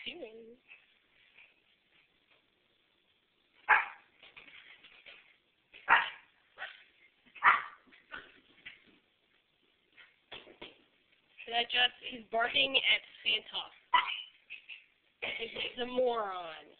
chewing. So that just is barking at Santa. He's a moron.